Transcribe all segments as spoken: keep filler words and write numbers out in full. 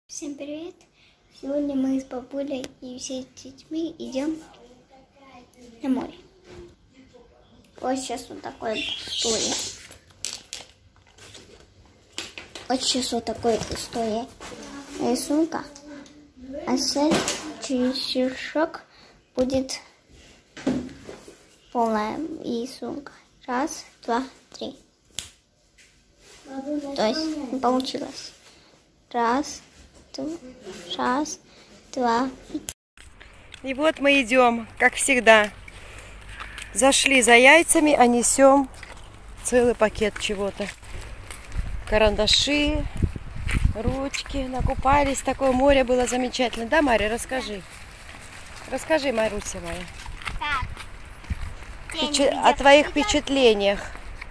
Всем привет! Сегодня мы с бабулей и всеми детьми идем на море. Вот сейчас вот такой история. Вот сейчас вот такой история рисунка. А сейчас через шок будет полная рисунка. Раз, два, три. То есть не получилось. Раз, раз, два. И вот мы идем, как всегда. Зашли за яйцами, а несем целый пакет чего-то. Карандаши, ручки. Накупались. Такое море было замечательно. Да, Мария, расскажи. Расскажи, Маруся моя. Так. Впечат... О твоих впечатлениях.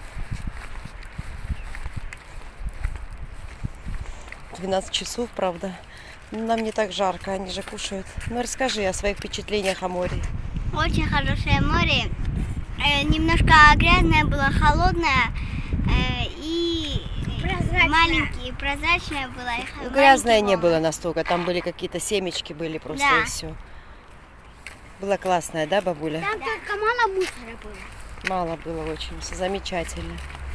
двенадцать часов, правда. Нам не так жарко, они же кушают. Ну, расскажи о своих впечатлениях о море. Очень хорошее море. Э, немножко грязное было, холодное. Э, и маленькие, прозрачное было. И грязное не было настолько. Там были какие-то семечки, были просто, да. И все. Было классное, да, бабуля? Там только мало мусора было. Мало было очень. Все замечательно.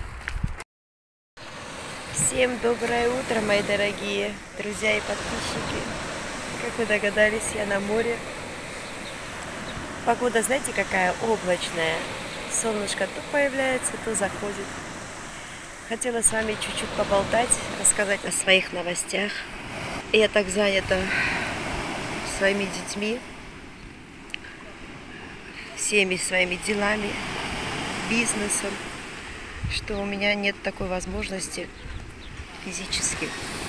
Всем доброе утро, мои дорогие друзья и подписчики. Как вы догадались, я на море. Погода, знаете, какая облачная. Солнышко то появляется, то заходит. Хотела с вами чуть-чуть поболтать, рассказать о своих новостях. Я так занята своими детьми, всеми своими делами, бизнесом, что у меня нет такой возможности физически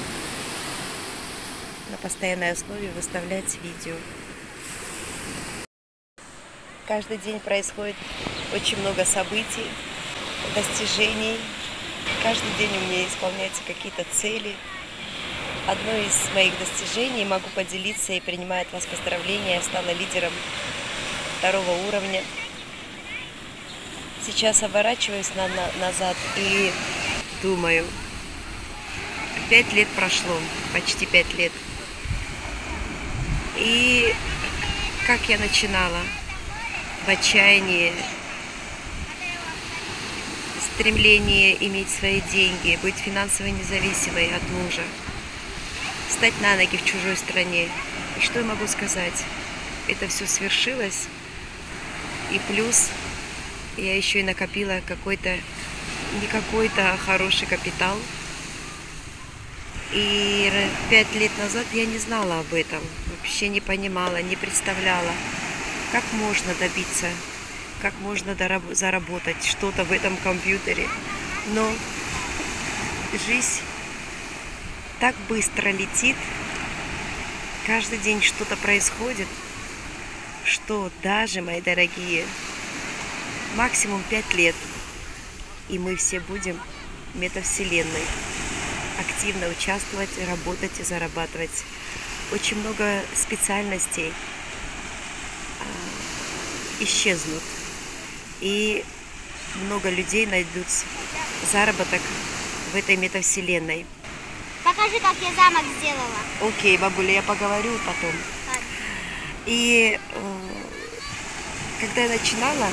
на постоянной основе выставлять видео. Каждый день происходит очень много событий, достижений. Каждый день у меня исполняются какие-то цели. Одно из моих достижений, могу поделиться и принимаю от вас поздравления, я стала лидером второго уровня. Сейчас оборачиваюсь на, на, назад и думаю, пять лет прошло, почти пять лет. И как я начинала в отчаянии, стремление иметь свои деньги, быть финансово независимой от мужа, встать на ноги в чужой стране. И что я могу сказать? Это все свершилось. И плюс я еще и накопила какой-то, не какой-то хороший капитал. И пять лет назад я не знала об этом, вообще не понимала, не представляла, как можно добиться, как можно заработать что-то в этом компьютере. Но жизнь так быстро летит, каждый день что-то происходит, что даже, мои дорогие, максимум пять лет, и мы все будем в метавселенной. Активно участвовать, работать и зарабатывать. Очень много специальностей э, исчезнут. И много людей найдут заработок в этой метавселенной. Покажи, как я замок сделала. Окей, бабуля, я поговорю потом. Так. И э, когда я начинала,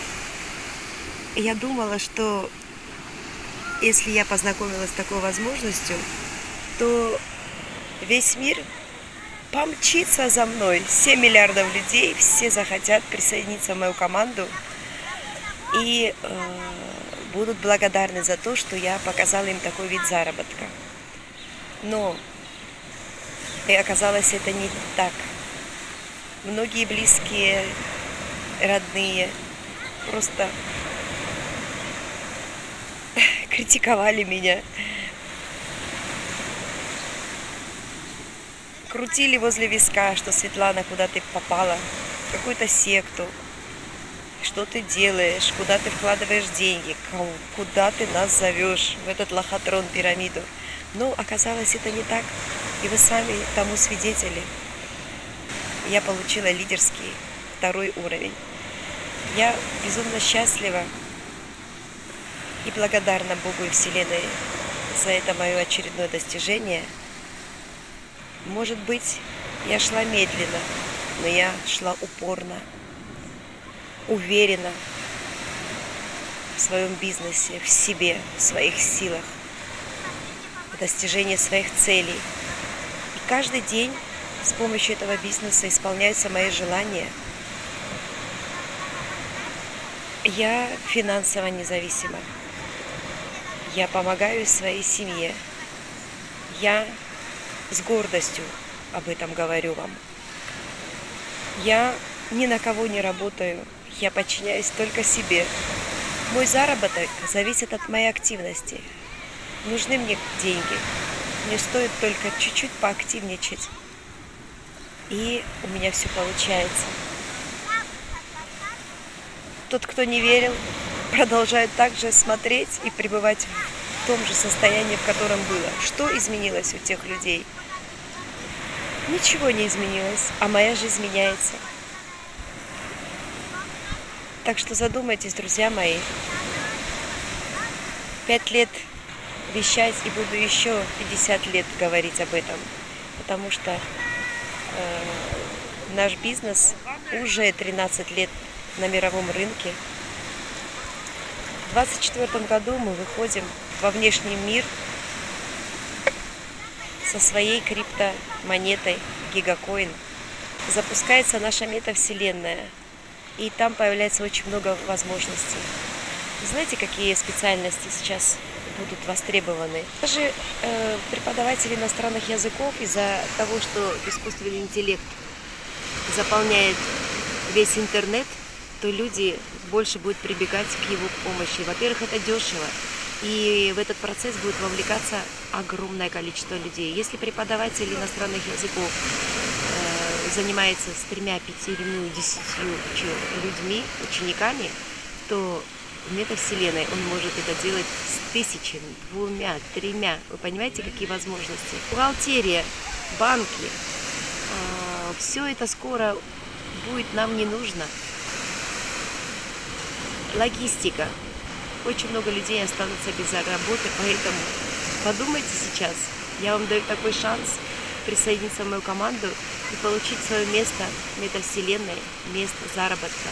я думала, что если я познакомилась с такой возможностью, то весь мир помчится за мной. семь миллиардов людей, все захотят присоединиться в мою команду и э, будут благодарны за то, что я показала им такой вид заработка. Но и оказалось, это не так. Многие близкие, родные просто критиковали меня, крутили возле виска, что Светлана, куда ты попала, в какую-то секту, что ты делаешь, куда ты вкладываешь деньги, куда ты нас зовешь, в этот лохотрон, пирамиду. Но оказалось, это не так, и вы сами тому свидетели. Я получила лидерский второй уровень. Я безумно счастлива и благодарна Богу и Вселенной за это мое очередное достижение. Может быть, я шла медленно, но я шла упорно, уверенно в своем бизнесе, в себе, в своих силах, в достижении своих целей. И каждый день с помощью этого бизнеса исполняются мои желания. Я финансово независима. Я помогаю своей семье. Я с гордостью об этом говорю вам. Я ни на кого не работаю. Я подчиняюсь только себе. Мой заработок зависит от моей активности. Нужны мне деньги. Мне стоит только чуть-чуть поактивничать. И у меня все получается. Тот, кто не верил, продолжает также смотреть и пребывать в том же состоянии, в котором было. Что изменилось у тех людей? Ничего не изменилось, а моя жизнь меняется. Так что задумайтесь, друзья мои. Пять лет вещать и буду еще пятьдесят лет говорить об этом. Потому что э, наш бизнес уже тринадцать лет на мировом рынке. В двадцать четвёртом году мы выходим во внешний мир со своей криптомонетой Гигакоин. Запускается наша метавселенная, и там появляется очень много возможностей. Знаете, какие специальности сейчас будут востребованы? Даже э, преподаватели иностранных языков из-за того, что искусственный интеллект заполняет весь интернет, то люди больше будут прибегать к его помощи. Во-первых, это дешево, и в этот процесс будет вовлекаться огромное количество людей. Если преподаватель иностранных языков э, занимается с тремя, пятью, десятью людьми, учениками, то в метавселенной он может это делать с тысячами, двумя, тремя. Вы понимаете, какие возможности? Бухгалтерия, банки, э, все это скоро будет нам не нужно. Логистика. Очень много людей останутся без работы, поэтому подумайте сейчас. Я вам даю такой шанс присоединиться в мою команду и получить свое место в метавселенной, место заработка.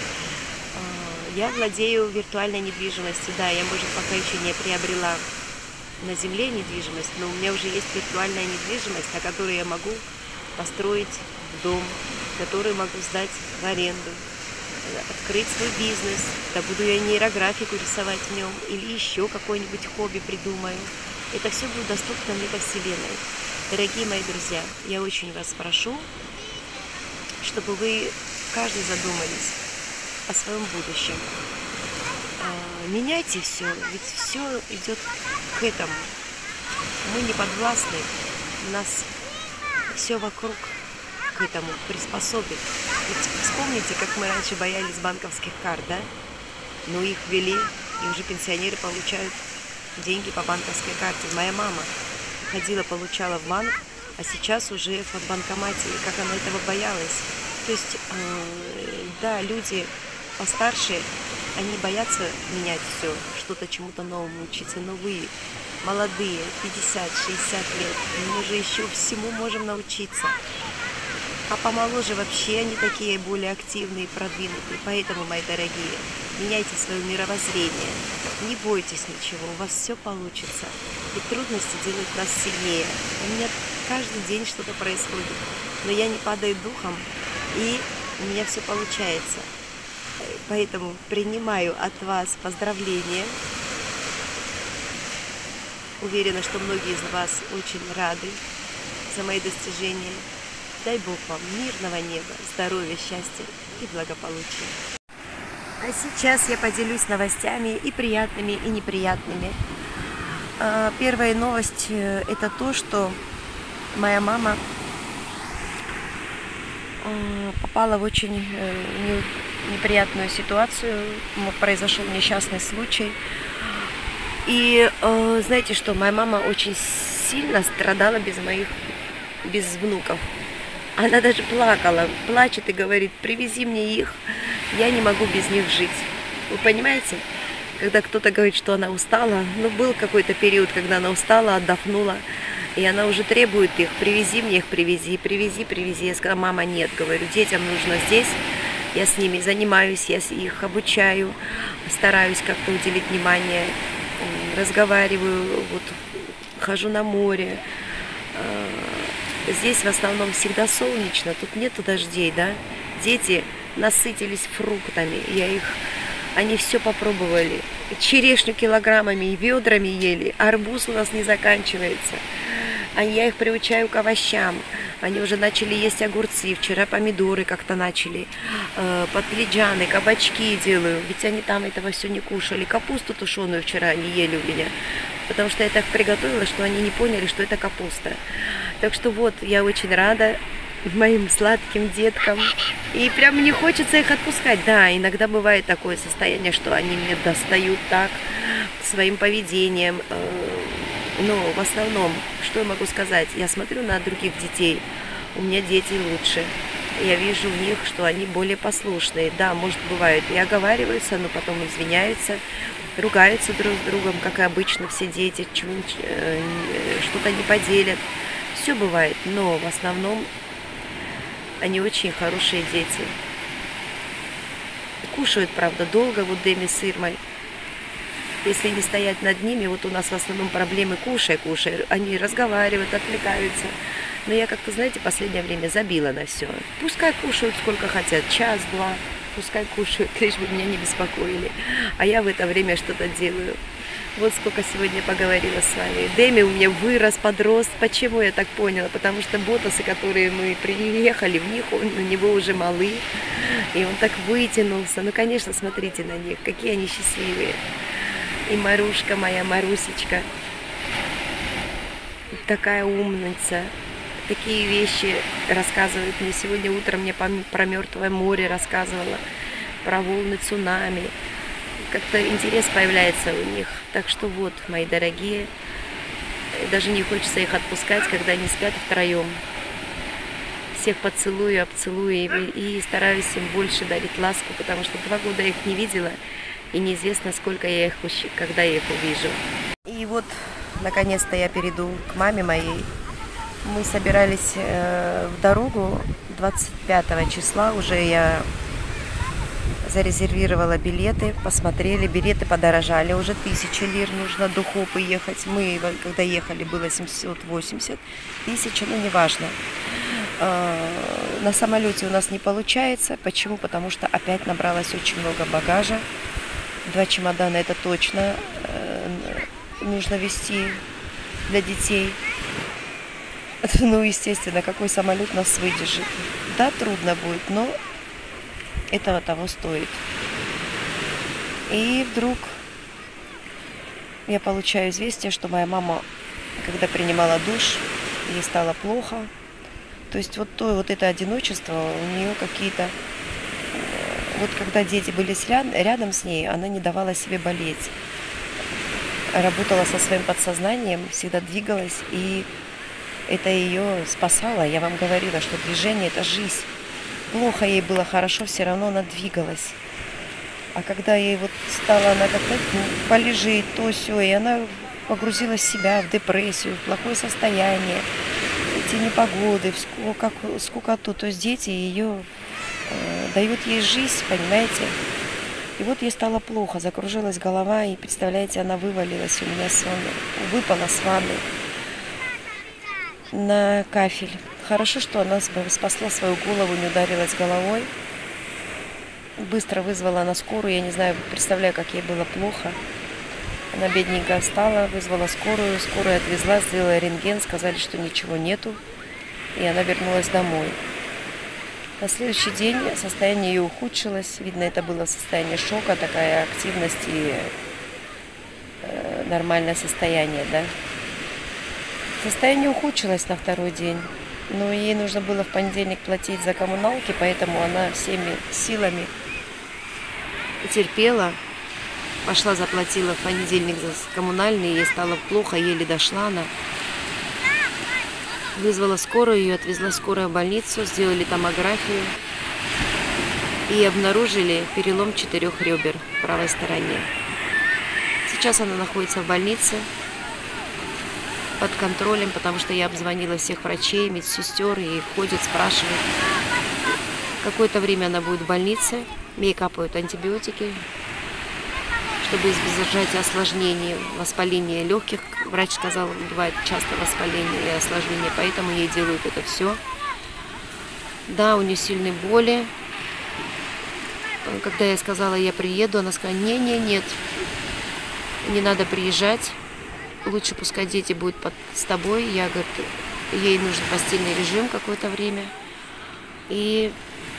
Я владею виртуальной недвижимостью. Да, я, может, пока еще не приобрела на земле недвижимость, но у меня уже есть виртуальная недвижимость, на которой я могу построить дом, который могу сдать в аренду, открыть свой бизнес, да буду я нейрографику рисовать в нем или еще какое-нибудь хобби придумаю. Это все будет доступно в метавселенной. Дорогие мои друзья, я очень вас прошу, чтобы вы каждый задумались о своем будущем. Меняйте все, ведь все идет к этому. Мы не подвластны, у нас все вокруг к этому приспособит. Ведь вспомните, как мы раньше боялись банковских карт, да? Но их ввели, и уже пенсионеры получают деньги по банковской карте. Моя мама ходила, получала в банк, а сейчас уже в банкомате, и как она этого боялась. То есть, э, да, люди постарше, они боятся менять все, что-то чему-то новому учиться, но вы, молодые, пятьдесят-шестьдесят лет, мы же еще всему можем научиться. А помоложе вообще они такие более активные, продвинутые. Поэтому, мои дорогие, меняйте свое мировоззрение. Не бойтесь ничего, у вас все получится. И трудности делают нас сильнее. У меня каждый день что-то происходит. Но я не падаю духом, и у меня все получается. Поэтому принимаю от вас поздравления. Уверена, что многие из вас очень рады за мои достижения. Дай Бог вам мирного неба, здоровья, счастья и благополучия. А сейчас я поделюсь новостями и приятными, и неприятными. Первая новость – это то, что моя мама попала в очень неприятную ситуацию. Произошел несчастный случай. И знаете что, моя мама очень сильно страдала без моих, без внуков. Она даже плакала, плачет и говорит: привези мне их, я не могу без них жить. Вы понимаете, когда кто-то говорит, что она устала, ну был какой-то период, когда она устала, отдохнула, И она уже требует их, привези мне их, привези, привези, привези. Я сказала, мама, нет, говорю, детям нужно здесь. Я с ними занимаюсь, я их обучаю, стараюсь как-то уделить внимание, разговариваю, вот, хожу на море. Здесь в основном всегда солнечно, тут нету дождей, да. Дети насытились фруктами, я их, они все попробовали. Черешню килограммами и ведрами ели, арбуз у нас не заканчивается. А я их приучаю к овощам. Они уже начали есть огурцы, вчера помидоры как-то начали, э, подпледжаны, кабачки делаю, ведь они там этого все не кушали. Капусту тушеную вчера они ели у меня, потому что я так приготовила, что они не поняли, что это капуста. Так что вот, я очень рада моим сладким деткам. И прям не хочется их отпускать. Да, иногда бывает такое состояние, что они мне достают так своим поведением. Но в основном, что я могу сказать? Я смотрю на других детей. У меня дети лучше. Я вижу в них, что они более послушные. Да, может, бывает и оговариваются, но потом извиняются, ругаются друг с другом, как и обычно все дети, что-то не поделят. Все бывает, но в основном они очень хорошие дети. Кушают, правда, долго, вот Дэми с Ирмой. Если не стоять над ними, вот у нас в основном проблемы кушай, кушай. Они разговаривают, отвлекаются. Но я как-то, знаете, в последнее время забила на все. Пускай кушают сколько хотят, час-два. Пускай кушают, лишь бы меня не беспокоили. А я в это время что-то делаю. Вот сколько сегодня поговорила с вами. Дэми у меня вырос, подрос. Почему я так поняла? Потому что ботасы, которые мы приехали, в них он, у него уже малы. И он так вытянулся. Ну, конечно, смотрите на них, какие они счастливые. И Марушка моя, Марусечка, такая умница. Такие вещи рассказывает мне. Сегодня утром мне про Мертвое море рассказывала, про волны цунами. Как-то интерес появляется у них. Так что вот, мои дорогие, даже не хочется их отпускать, когда они спят втроем. Всех поцелую, обцелую и стараюсь им больше дарить ласку, потому что два года я их не видела, и неизвестно, сколько я их, когда я их увижу. И вот, наконец-то я перейду к маме моей. Мы собирались э, в дорогу двадцать пятого числа, уже я зарезервировала билеты, посмотрели, билеты подорожали, уже тысяча лир, нужно до Хопы ехать. Мы, когда ехали, было семьсот восемьдесят, тысяча, ну, неважно. На самолете у нас не получается. Почему? Потому что опять набралось очень много багажа. Два чемодана, это точно нужно везти для детей. Ну, естественно, какой самолет нас выдержит. Да, трудно будет, но этого того стоит. И вдруг я получаю известие, что моя мама, когда принимала душ, ей стало плохо. То есть вот то, вот это одиночество, у нее какие-то... Вот когда дети были рядом с ней, она не давала себе болеть. Работала со своим подсознанием, всегда двигалась, и это ее спасало. Я вам говорила, что движение – это жизнь. Плохо ей было, хорошо, все равно она двигалась. А когда ей вот стала, она как-то ну, полежит, то все, и она погрузилась в себя, в депрессию, в плохое состояние, эти непогоды, в скукоту. То есть дети ее э, дают ей жизнь, понимаете? И вот ей стало плохо, закружилась голова, и, представляете, она вывалилась у меня с ванны, выпала с ванны на кафель. Хорошо, что она спасла свою голову, не ударилась головой. Быстро вызвала на скорую, я не знаю, представляю, как ей было плохо. Она бедненькая встала, вызвала скорую, скорую отвезла, сделала рентген, сказали, что ничего нету, и она вернулась домой. На следующий день состояние ее ухудшилось, видно, это было состояние шока, такая активность и э, нормальное состояние, да. Состояние ухудшилось на второй день, но ей нужно было в понедельник платить за коммуналки, поэтому она всеми силами терпела. Пошла, заплатила в понедельник за коммунальные, ей стало плохо, еле дошла она. Вызвала скорую, ее отвезла скорая в больницу, сделали томографию и обнаружили перелом четырех ребер в правой стороне. Сейчас она находится в больнице. под контролем, потому что я обзвонила всех врачей, медсестер, и ходят, спрашивают. Какое-то время она будет в больнице, ей капают антибиотики, чтобы избежать осложнений, воспаления легких. Врач сказал, бывает часто воспаление и осложнения, поэтому ей делают это все. Да, у нее сильные боли. Когда я сказала, я приеду, она сказала, не-не-нет, не надо приезжать, лучше пускай дети будут под, с тобой. Я, говорю, ей нужен постельный режим какое-то время. И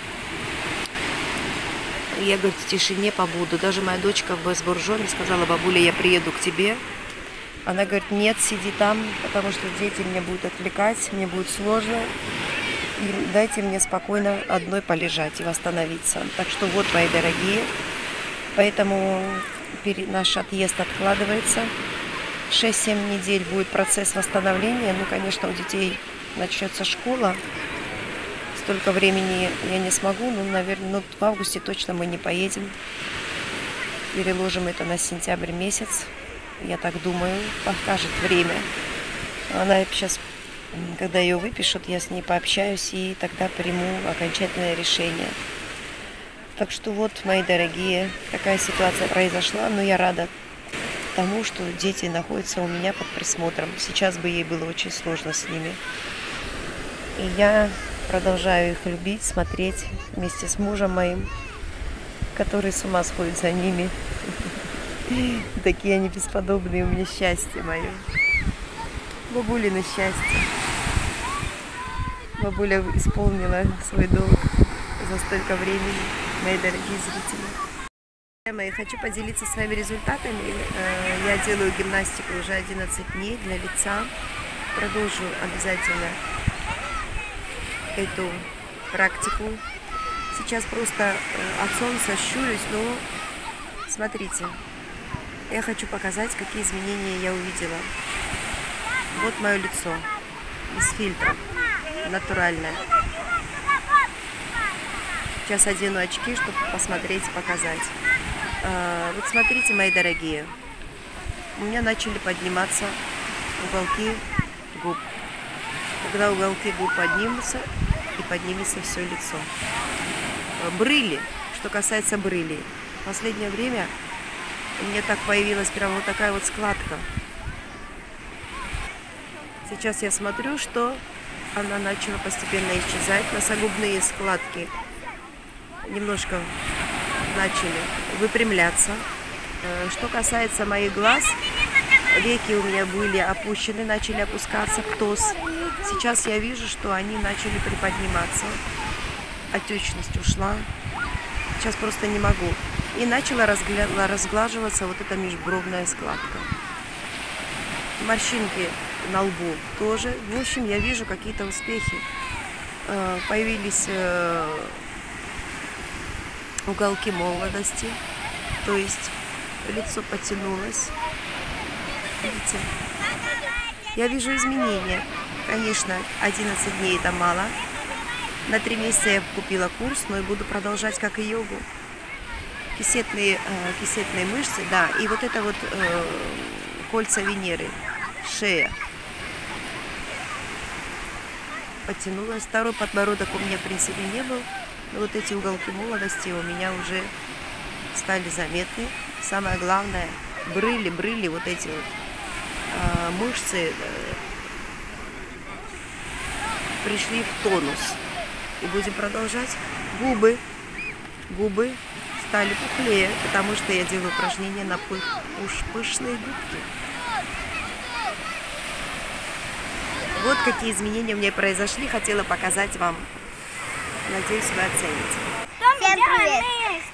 я, говорю, в тишине побуду. Даже моя дочка в Бэс-Буржоне сказала, бабуля, я приеду к тебе. Она говорит, нет, сиди там, потому что дети меня будут отвлекать, мне будет сложно. И дайте мне спокойно одной полежать и восстановиться. Так что вот, мои дорогие, поэтому наш отъезд откладывается. шесть-семь недель будет процесс восстановления. Ну, конечно, у детей начнется школа. Столько времени я не смогу, но, наверное, ну, в августе точно мы не поедем. Переложим это на сентябрь месяц. Я так думаю, покажет время. Она сейчас, когда ее выпишут, я с ней пообщаюсь и тогда приму окончательное решение. Так что вот, мои дорогие, такая ситуация произошла, но я рада тому, что дети находятся у меня под присмотром. Сейчас бы ей было очень сложно с ними. И я продолжаю их любить, смотреть вместе с мужем моим, который с ума сходит за ними. Такие они бесподобные, у меня счастье мое. Бабулина счастье. Бабуля исполнила свой долг за столько времени, мои дорогие зрители. Я хочу поделиться с вами результатами. Я делаю гимнастику уже одиннадцать дней для лица. Продолжу обязательно эту практику. Сейчас просто от солнца щурюсь, но смотрите, я хочу показать, какие изменения я увидела. Вот мое лицо, без фильтра, натуральное. Сейчас одену очки, чтобы посмотреть, показать. А, вот смотрите, мои дорогие, у меня начали подниматься уголки губ. Когда уголки губ поднимутся, и поднимется все лицо. Брыли, что касается брылей. В последнее время у меня так появилась прямо вот такая вот складка. Сейчас я смотрю, что она начала постепенно исчезать. Носогубные складки немножко начали выпрямляться. Что касается моих глаз, веки у меня были опущены, начали опускаться, ктоз. Сейчас я вижу, что они начали приподниматься. Отечность ушла. Сейчас просто не могу. И начала разгля... разглаживаться вот эта межбровная складка. Морщинки на лбу тоже. В общем, я вижу какие-то успехи. Появились уголки молодости. То есть лицо потянулось. Видите? Я вижу изменения. Конечно, одиннадцать дней это мало. На три месяца я купила курс, но и буду продолжать как и йогу. Кисетные, э, кисетные мышцы, да, и вот это вот э, кольца Венеры, шея. Потянулась. Второй подбородок у меня, в принципе, не был. Но вот эти уголки молодости у меня уже стали заметны. Самое главное, брыли, брыли, вот эти вот э, мышцы э, пришли в тонус. И будем продолжать. Губы. Губы стали пухлее, потому что я делаю упражнения на пыш, пышные губки. Вот какие изменения у меня произошли. Хотела показать вам. Надеюсь, вы оцените. Всем привет!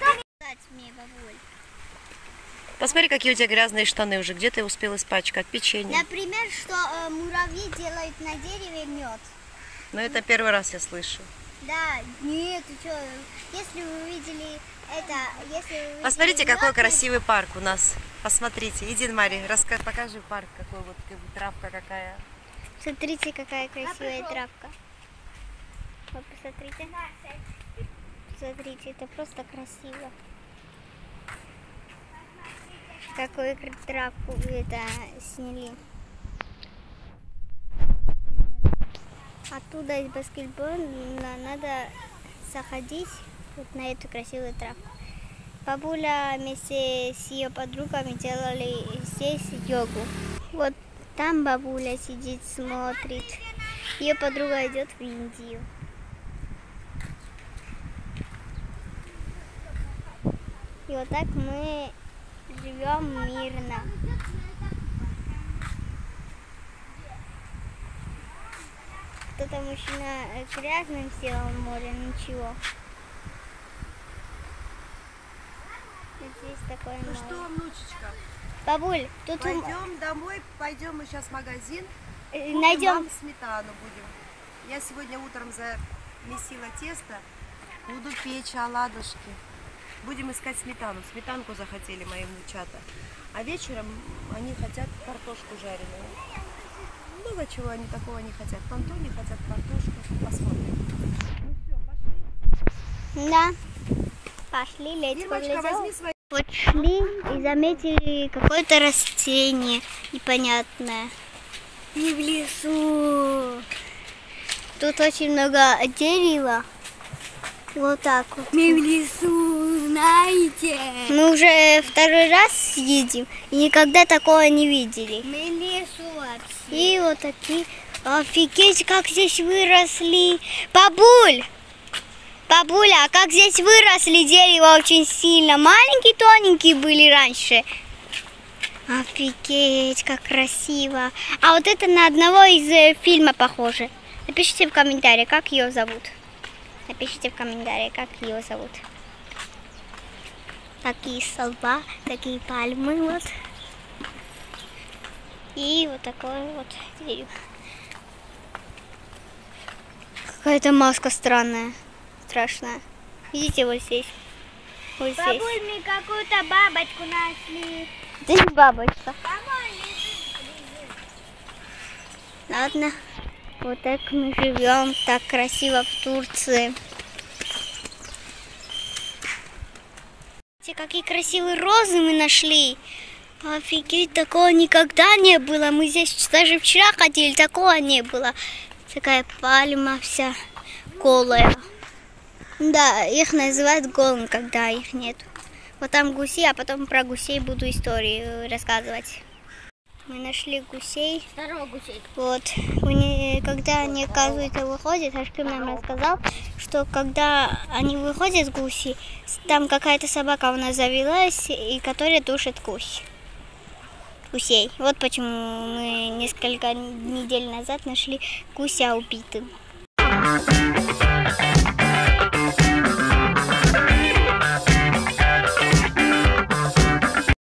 Посмотри, какие у тебя грязные штаны уже. Где ты успел испачкать? Печенье. Например, что э, муравьи делают на дереве мед. Ну, это первый раз я слышу. Да, нет, ты что, если вы видели это, если вы видели Посмотрите, мед, какой красивый парк у нас. Посмотрите, иди, Мария, расскажи, покажи парк, какой вот, травка какая. Смотрите, какая красивая травка. Вот, посмотрите. Смотрите, это просто красиво. Какую травку это сняли. Оттуда из баскетбола надо заходить вот на эту красивую травку. Бабуля вместе с ее подругами делали здесь йогу. Вот там бабуля сидит, смотрит. Ее подруга идет в Индию. И вот так мы живем мирно. Кто-то мужчина грязным сделал море, ничего. Здесь такое Ну море. что, внучечка, Бабуль, тут пойдем домой, пойдем мы сейчас в магазин, э, купим найдем. вам сметану будем. Я сегодня утром замесила тесто, буду печь оладушки. Будем искать сметану. Сметанку захотели мои внучата. А вечером они хотят картошку жареную. Много чего они такого не хотят. Пантони хотят картошку. Посмотрим. Ну все, пошли. Да. Пошли, леть Димочка, возьми свои... Вот шли и заметили какое-то растение непонятное. Не в лесу. Тут очень много дерева. Вот так вот. Мы в лесу, знаете. Мы уже второй раз едем и никогда такого не видели. Мы в лесу вообще. И вот такие. Офигеть, как здесь выросли. Бабуль! Бабуля, а как здесь выросли дерева очень сильно. Маленькие, тоненькие были раньше. Офигеть, как красиво. А вот это на одного из э, фильма похоже. Напишите в комментарии, как ее зовут. Напишите в комментарии, как ее зовут. Такие столба, такие пальмы вот. И вот такое вот дерево. Какая-то маска странная. Страшная. Видите, вот здесь. Вот здесь. Бабуль, мы какую-то бабочку нашли. Здесь бабочка. Помой, Ладно. Вот так мы живем. Так красиво в Турции. Смотрите, какие красивые розы мы нашли. Офигеть, такого никогда не было. Мы здесь даже вчера ходили, такого не было. Такая пальма вся голая. Да, их называют голым, когда их нет. Вот там гуси, а потом про гусей буду истории рассказывать. Мы нашли гусей. Здорово, гусей. Вот, когда они, оказывается, выходят, Ашким нам рассказал, что когда они выходят, гуси, там какая-то собака у нас завелась, и которая душит гусь. Гусей. Вот почему мы несколько недель назад нашли гуся убитым.